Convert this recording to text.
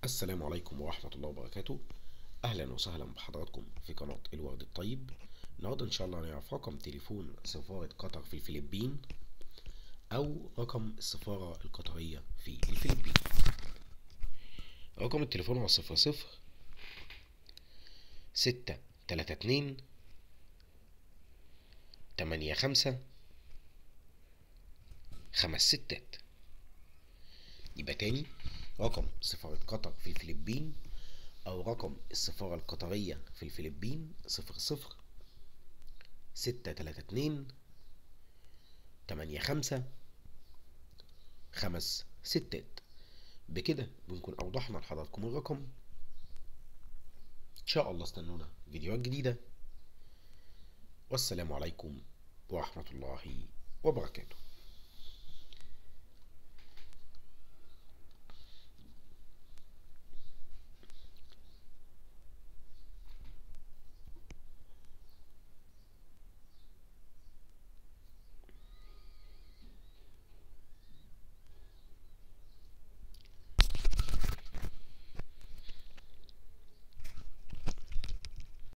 السلام عليكم ورحمة الله وبركاته. أهلا وسهلا بحضراتكم في قناة الورد الطيب. النهاردة إن شاء الله هنعرف رقم تليفون سفارة قطر في الفلبين أو رقم السفارة القطرية في الفلبين. رقم التليفون هو 00 632 85 56. يبقى تاني، رقم سفارة قطر في الفلبين أو رقم السفارة القطرية في الفلبين 00 632 85 56. بكده بنكون أوضحنا لحضراتكم الرقم. إن شاء الله استنونا فيديوهات جديدة، والسلام عليكم ورحمة الله وبركاته.